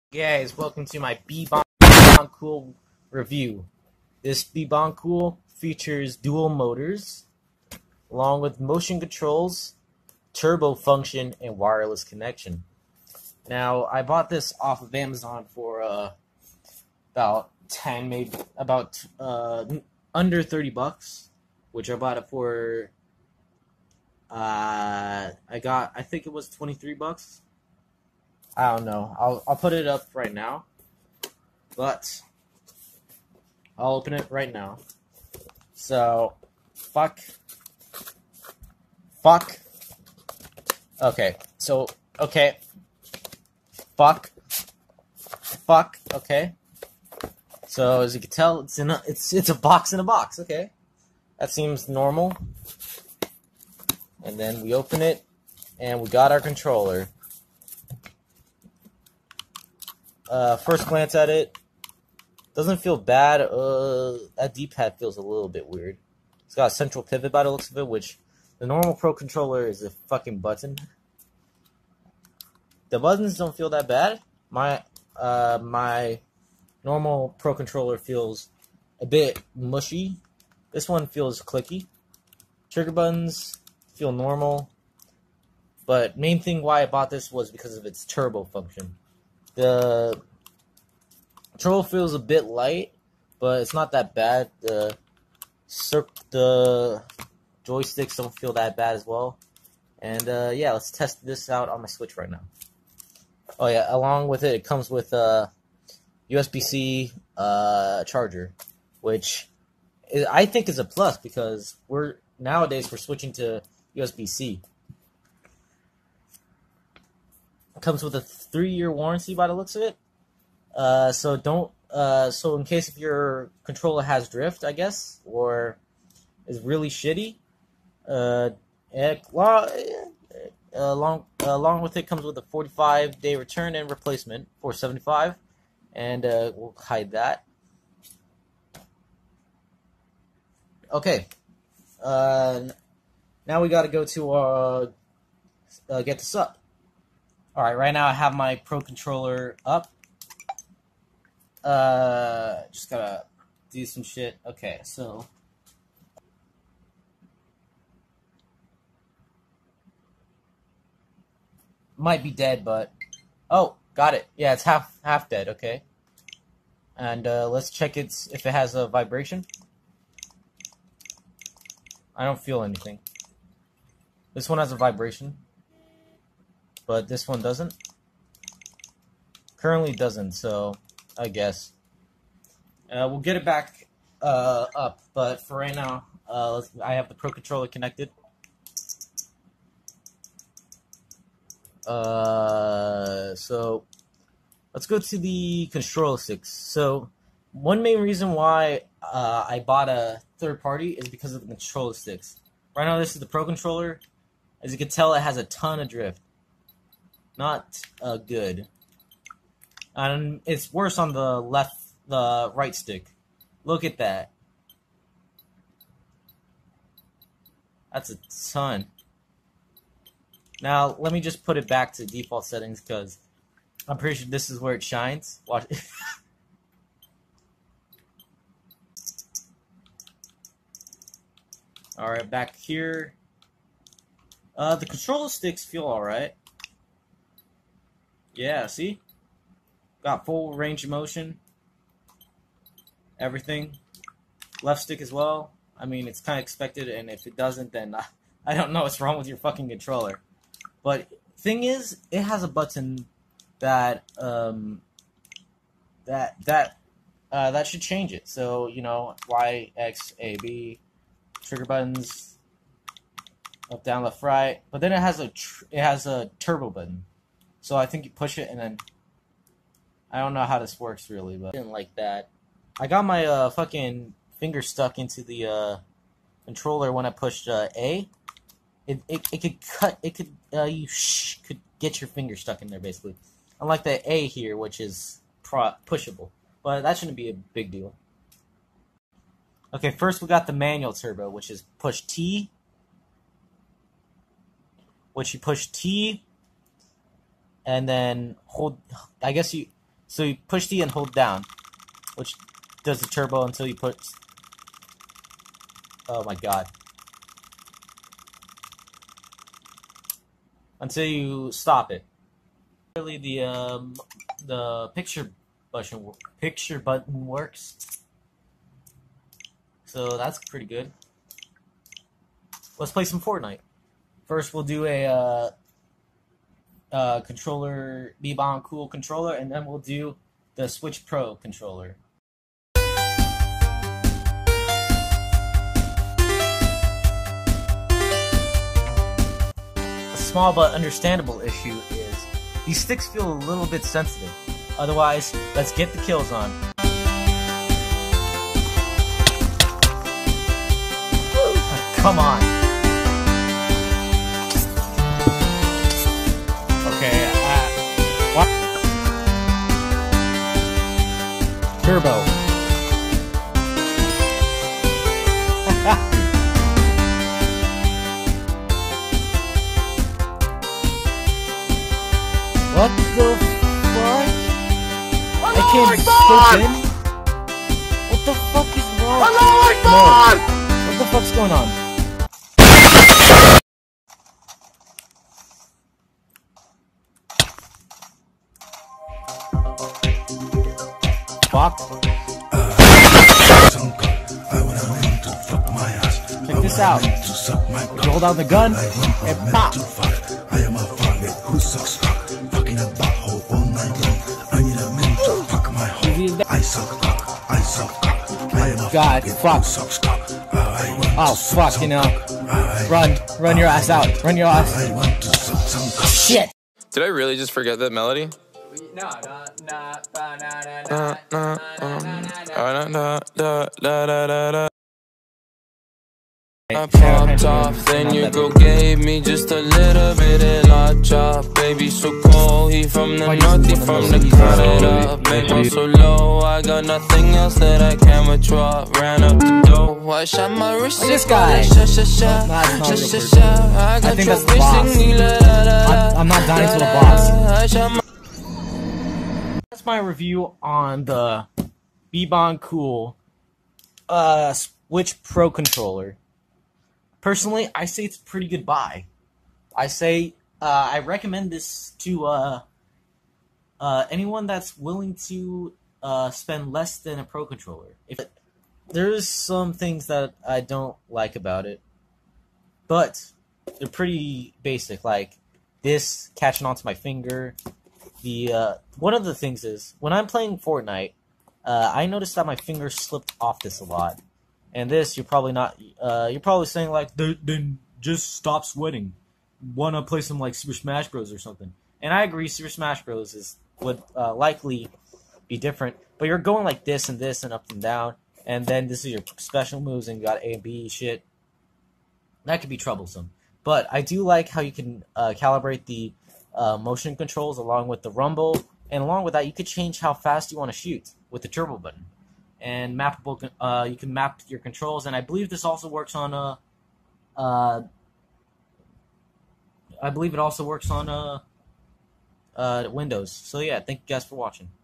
Guys, welcome to my BEBONCOOL review. This BEBONCOOL features dual motors, along with motion controls, turbo function, and wireless connection. Now, I bought this off of Amazon for about under $30, which I bought it for. I think it was $23. I don't know. I'll put it up right now, but I'll open it right now. So, fuck. Okay. So, okay. Fuck. Okay. So as you can tell, it's a box in a box. Okay, that seems normal. And then we open it, and we got our controller. First glance at it, doesn't feel bad. That D-pad feels a little bit weird. It's got a central pivot by the looks of it, which the normal Pro controller is a fucking button. The buttons don't feel that bad. My normal Pro controller feels a bit mushy. This one feels clicky. Trigger buttons feel normal. But main thing why I bought this was because of its turbo function. The control feels a bit light, but it's not that bad. The joysticks don't feel that bad as well. And yeah, let's test this out on my Switch right now. Oh yeah, along with it, it comes with a USB-C charger, which I think is a plus because nowadays we're switching to USB-C. Comes with a 3-year warranty by the looks of it. So in case if your controller has drift, I guess, or is really shitty, along with it comes with a 45-day return and replacement for $75, and we'll hide that. Okay, now we got to go to get this up. Alright, right now I have my Pro controller up. Just gotta do some shit. Okay, so might be dead, but oh, got it. Yeah, it's half dead. Okay, and let's check if it has a vibration. I don't feel anything. This one has a vibration, but this one doesn't. Currently doesn't, so I guess we'll get it back up. But for right now, I have the Pro controller connected. So let's go to the control sticks. So one main reason why I bought a third party is because of the control sticks. Right now, this is the Pro controller. As you can tell, it has a ton of drift. Not good. And it's worse on the right stick. Look at that. That's a ton. Now, let me just put it back to default settings because I'm pretty sure this is where it shines. Watch. Alright, back here. The controller sticks feel alright. Yeah, see? Got full range of motion. Everything. Left stick as well. I mean, it's kind of expected, and if it doesn't, then I don't know what's wrong with your fucking controller. But thing is, it has a button that that should change it. So, you know, Y, X, A, B, trigger buttons, up, down, left, right. But then it has a turbo button. So I think you push it, and then I don't know how this works really, but I didn't like that. I got my fucking finger stuck into the controller when I pushed A. It could cut. It could could get your finger stuck in there basically. Unlike the A here, which is pushable, but that shouldn't be a big deal. Okay, first we got the manual turbo, which is push T. Which you push T, and then hold. I guess you So you push D and hold down, which does the turbo until you put. Oh my god! Until you stop it. Really, the picture button works. So that's pretty good. Let's play some Fortnite. First, we'll do a controller, BEBONCOOL controller, and then we'll do the Switch Pro controller. A small but understandable issue is these sticks feel a little bit sensitive. Otherwise, let's get the kills on. Come on. Okay, what? Turbo. What the fuck? I can't skip in? What the fuck is wrong? No. What the fuck's going on? Fuck. Check this out. If you hold down the gun, and pop. I am a faggot who sucks cock. Fucking a butthole all night long. I need a man to fuck my hole. I suck cock. I suck cock. I am a God, fuck. who sucks cock. Oh fuck, you know. Run your ass out. Run your ass. I want to suck some cock. Shit. Did I really just forget that melody? No. I popped off, then you go gave me just a little bit of lot chop. Baby so cold, he from the north, he from the Canada. Make one so low, I got nothing else that I can withdraw. Ran up the door, I shot my wrist. This guy. I think that's the boss. I'm not dying to the boss. That's my review on the BEBONCOOL Switch Pro controller. Personally, I say it's a pretty good buy. I say I recommend this to anyone that's willing to spend less than a Pro controller. There's some things that I don't like about it, but they're pretty basic. Like this catching onto my finger. One of the things is when I'm playing Fortnite, I noticed that my finger slipped off this a lot. And this, you're probably not. You're probably saying like, then just stop sweating. Wanna play some like Super Smash Bros or something? And I agree, Super Smash Bros would likely be different. But you're going like this and up and down, and then this is your special moves, and you got A and B shit. That could be troublesome. But I do like how you can calibrate the motion controls along with the rumble, and along with that, you could change how fast you want to shoot with the turbo button. And mappable, you can map your controls, and I believe this also works on Windows. So yeah, thank you guys for watching.